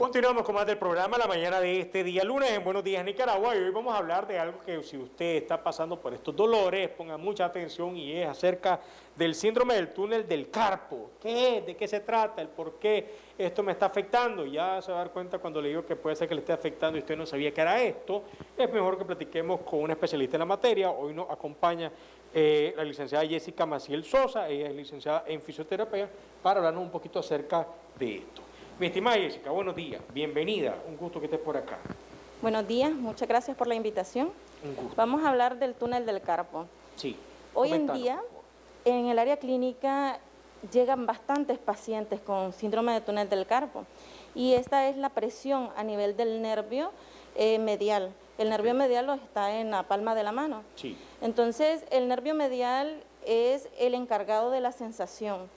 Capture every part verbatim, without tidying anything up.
Continuamos con más del programa la mañana de este día lunes en Buenos Días Nicaragua, y hoy vamos a hablar de algo que si usted está pasando por estos dolores, ponga mucha atención, y es acerca del síndrome del túnel del carpo. ¿Qué es? ¿De qué se trata? ¿El por qué esto me está afectando? Ya se va a dar cuenta cuando le digo que puede ser que le esté afectando y usted no sabía que era esto. Es mejor que platiquemos con una especialista en la materia. Hoy nos acompaña eh, la licenciada Jessica Maciel Sosa. Ella es licenciada en fisioterapia, para hablarnos un poquito acerca de esto. Mi estimada Jessica, buenos días, bienvenida, un gusto que estés por acá. Buenos días, muchas gracias por la invitación. Un gusto. Vamos a hablar del túnel del carpo. Sí. Hoy en día, en el área clínica, llegan bastantes pacientes con síndrome de túnel del carpo, y esta es la presión a nivel del nervio eh, medial. El nervio medial está en la palma de la mano. Sí. Entonces, el nervio medial es el encargado de la sensación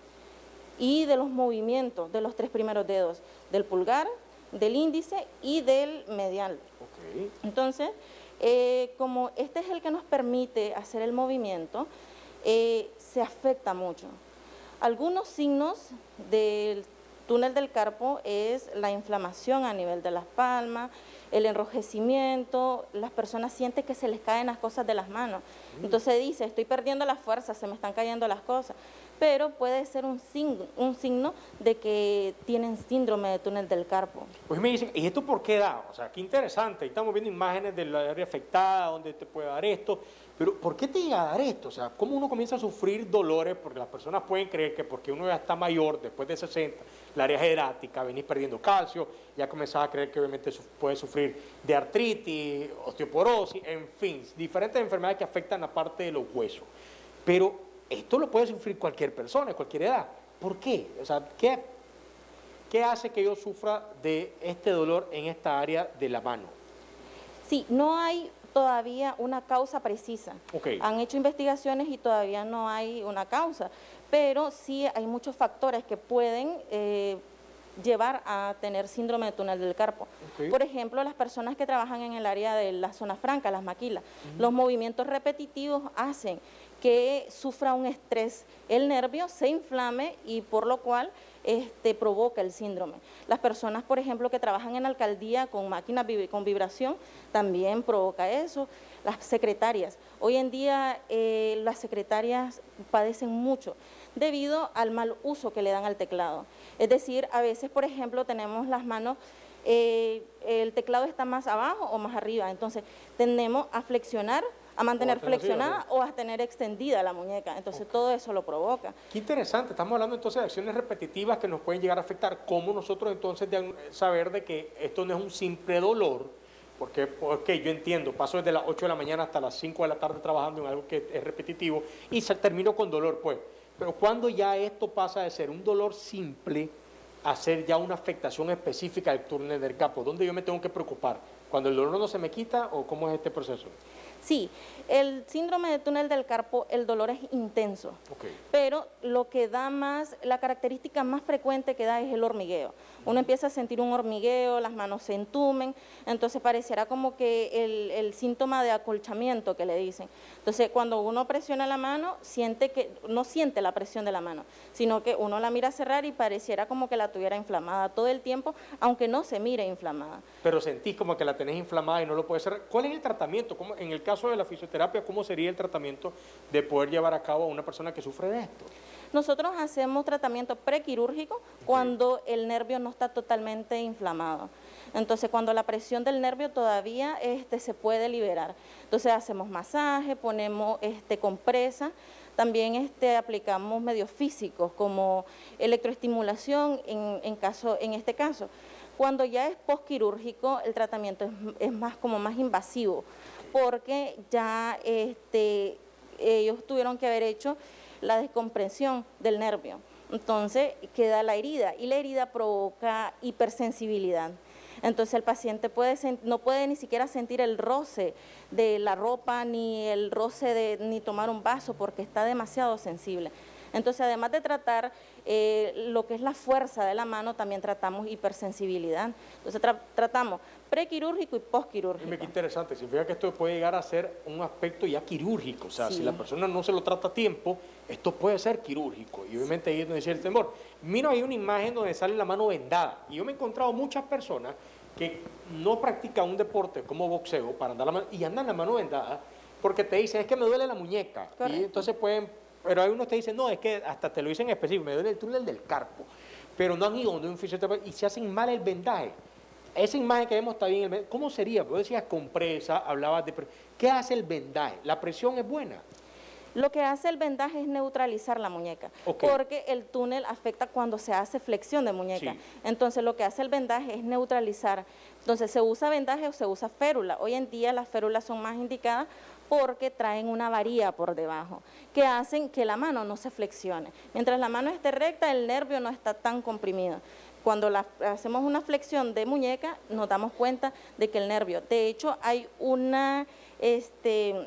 y de los movimientos de los tres primeros dedos, del pulgar, del índice y del medial. Okay. Entonces, eh, como este es el que nos permite hacer el movimiento, eh, se afecta mucho. Algunos signos del túnel del carpo es la inflamación a nivel de las palmas, el enrojecimiento, las personas sienten que se les caen las cosas de las manos. Entonces dice, estoy perdiendo la fuerza, se me están cayendo las cosas. Pero puede ser un signo, un signo de que tienen síndrome de túnel del carpo. Pues me dicen, ¿y esto por qué da? O sea, qué interesante, estamos viendo imágenes del área afectada, donde te puede dar esto, pero ¿por qué te llega a dar esto? O sea, ¿cómo uno comienza a sufrir dolores? Porque las personas pueden creer que porque uno ya está mayor, después de sesenta, la área jerática, venís perdiendo calcio, ya comenzás a creer que obviamente puede sufrir de artritis, osteoporosis, en fin, diferentes enfermedades que afectan la parte de los huesos. Pero esto lo puede sufrir cualquier persona, a cualquier edad. ¿Por qué? O sea, ¿qué, qué hace que yo sufra de este dolor en esta área de la mano? Sí, no hay todavía una causa precisa. Okay. Han hecho investigaciones y todavía no hay una causa, pero sí hay muchos factores que pueden eh, llevar a tener síndrome de túnel del carpo. Okay. Por ejemplo, las personas que trabajan en el área de la zona franca, las maquilas, uh-huh. Los movimientos repetitivos hacen que sufra un estrés, el nervio se inflame y por lo cual este, provoca el síndrome. Las personas, por ejemplo, que trabajan en alcaldía con máquinas con vibración, también provoca eso. Las secretarias, hoy en día eh, las secretarias padecen mucho debido al mal uso que le dan al teclado. Es decir, a veces, por ejemplo, tenemos las manos, eh, el teclado está más abajo o más arriba, entonces tendemos a flexionar, a mantener flexionada así, o a tener extendida la muñeca, entonces okay. Todo eso lo provoca. Qué interesante, estamos hablando entonces de acciones repetitivas que nos pueden llegar a afectar. ¿Cómo nosotros entonces de saber de que esto no es un simple dolor? Porque, porque yo entiendo, paso desde las ocho de la mañana hasta las cinco de la tarde trabajando en algo que es repetitivo y se termino con dolor, pues. Pero cuando ya esto pasa de ser un dolor simple a ser ya una afectación específica del túnel del carpo, ¿dónde yo me tengo que preocupar? ¿Cuando el dolor no se me quita o cómo es este proceso? Sí, el síndrome de túnel del carpo, el dolor es intenso, okay. Pero lo que da más, la característica más frecuente que da es el hormigueo. Uno empieza a sentir un hormigueo, las manos se entumen, entonces pareciera como que el, el síntoma de acolchamiento que le dicen. Entonces cuando uno presiona la mano, siente que, no siente la presión de la mano, sino que uno la mira cerrar y pareciera como que la tuviera inflamada todo el tiempo, aunque no se mire inflamada. Pero sentís como que la tenés inflamada y no lo puedes cerrar. ¿Cuál es el tratamiento? ¿Cómo, en el caso de la fisioterapia, cómo sería el tratamiento de poder llevar a cabo a una persona que sufre de esto? Nosotros hacemos tratamiento prequirúrgico okay. Cuando el nervio no está totalmente inflamado. Entonces, cuando la presión del nervio todavía este, se puede liberar. Entonces, hacemos masaje, ponemos este, compresa, también este, aplicamos medios físicos como electroestimulación en, en, caso, en este caso. Cuando ya es postquirúrgico, el tratamiento es, es más, como más invasivo, porque ya este, ellos tuvieron que haber hecho la descompresión del nervio. Entonces queda la herida y la herida provoca hipersensibilidad. Entonces el paciente puede, no puede ni siquiera sentir el roce de la ropa, ni el roce de ni tomar un vaso porque está demasiado sensible. Entonces, además de tratar eh, lo que es la fuerza de la mano, también tratamos hipersensibilidad. Entonces, tra tratamos prequirúrgico y postquirúrgico. Dime qué interesante, significa que esto puede llegar a ser un aspecto ya quirúrgico, o sea, Sí. si la persona no se lo trata a tiempo, esto puede ser quirúrgico, y obviamente ahí es donde decía el temor. Mira, hay una imagen donde sale la mano vendada, y yo me he encontrado muchas personas que no practican un deporte como boxeo para andar la mano, y andan la mano vendada, porque te dicen, es que me duele la muñeca, Correcto. y entonces pueden, pero hay unos que te dicen, no, es que hasta te lo dicen específico, me duele el túnel del carpo, pero no han ido donde un fisioterapeuta, y se hacen mal el vendaje. Esa imagen que vemos está bien. ¿Cómo sería? Vos decías compresa, hablabas de... ¿Qué hace el vendaje? ¿La presión es buena? Lo que hace el vendaje es neutralizar la muñeca, Okay. porque el túnel afecta cuando se hace flexión de muñeca. Sí. Entonces, lo que hace el vendaje es neutralizar. Entonces, ¿se usa vendaje o se usa férula? Hoy en día las férulas son más indicadas porque traen una varilla por debajo, que hacen que la mano no se flexione. Mientras la mano esté recta, el nervio no está tan comprimido. Cuando la, hacemos una flexión de muñeca, nos damos cuenta de que el nervio, de hecho, hay una, este,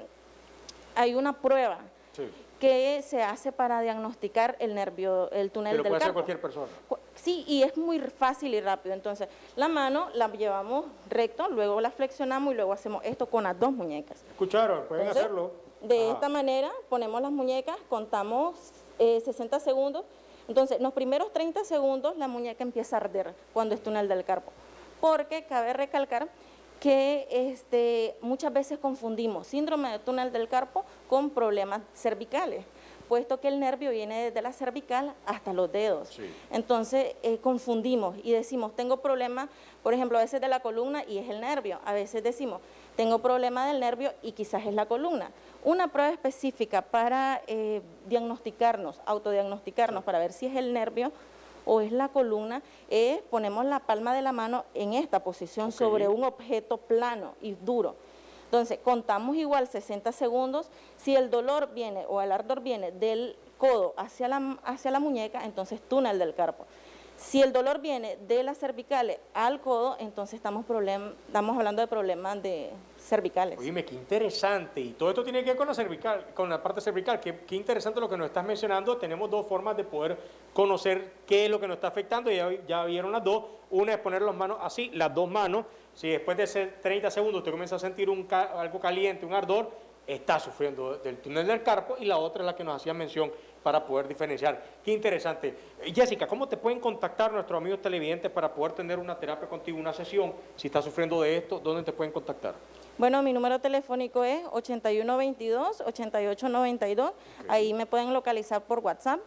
hay una prueba Sí. que se hace para diagnosticar el nervio, el túnel Pero del puede ser carpo. cualquier persona. Cu- Sí, y es muy fácil y rápido. Entonces, la mano la llevamos recto, luego la flexionamos y luego hacemos esto con las dos muñecas. ¿Escucharon? Pueden Entonces, hacerlo. De Ajá. esta manera, ponemos las muñecas, contamos eh, sesenta segundos. Entonces, en los primeros treinta segundos, la muñeca empieza a arder cuando es túnel del carpo. Porque cabe recalcar que este, muchas veces confundimos síndrome de túnel del carpo con problemas cervicales, puesto que el nervio viene desde la cervical hasta los dedos. Sí. Entonces, eh, confundimos y decimos, tengo problemas, por ejemplo, a veces de la columna y es el nervio. A veces decimos, tengo problema del nervio y quizás es la columna. Una prueba específica para eh, diagnosticarnos, autodiagnosticarnos, para ver si es el nervio o es la columna, es ponemos la palma de la mano en esta posición Okay. sobre un objeto plano y duro. Entonces, contamos igual sesenta segundos. Si el dolor viene o el ardor viene del codo hacia la, hacia la muñeca, entonces túnel del carpo. Si el dolor viene de las cervicales al codo, entonces estamos, problem, estamos hablando de problemas de cervicales. Oíme, qué interesante. Y todo esto tiene que ver con la cervical, con la parte cervical. Qué, qué interesante lo que nos estás mencionando. Tenemos dos formas de poder conocer qué es lo que nos está afectando. Ya, ya vieron las dos. Una es poner las manos así, las dos manos. Si después de hacer treinta segundos usted comienza a sentir un, algo caliente, un ardor, está sufriendo del túnel del carpo. Y la otra es la que nos hacía mención para poder diferenciar. Qué interesante. Jessica, ¿cómo te pueden contactar nuestros amigos televidentes para poder tener una terapia contigo, una sesión? Si estás sufriendo de esto, ¿dónde te pueden contactar? Bueno, mi número telefónico es ochenta y uno veintidós, ochenta y ocho noventa y dos. Okay. Ahí me pueden localizar por WhatsApp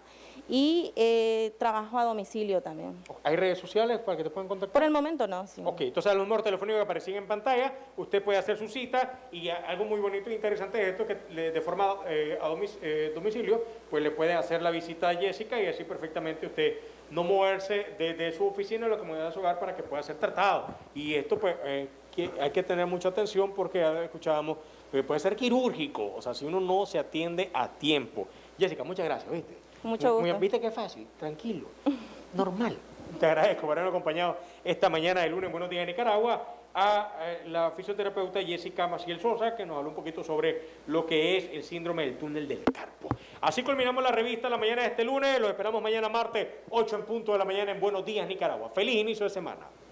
y eh, trabajo a domicilio también. ¿Hay redes sociales para que te puedan contactar? Por el momento no, sí. Ok, entonces al número telefónico que aparecía en pantalla, usted puede hacer su cita y algo muy bonito e interesante es esto, que le, de forma eh, a domic, eh, domicilio, pues le puede hacer la visita a Jessica y así perfectamente usted no moverse desde su oficina a la comodidad de su hogar para que pueda ser tratado. Y esto pues eh, que hay que tener mucha atención porque ya escuchábamos que puede ser quirúrgico, o sea, si uno no se atiende a tiempo. Jessica, muchas gracias, ¿viste? Mucho gusto. Muy, ¿viste qué fácil? Tranquilo, normal. Te agradezco por habernos acompañado esta mañana de lunes Buenos Días Nicaragua a eh, la fisioterapeuta Jessica Maciel Sosa, que nos habló un poquito sobre lo que es el síndrome del túnel del carpo. Así culminamos la revista la mañana de este lunes. Los esperamos mañana martes, ocho en punto de la mañana en Buenos Días Nicaragua. Feliz inicio de semana.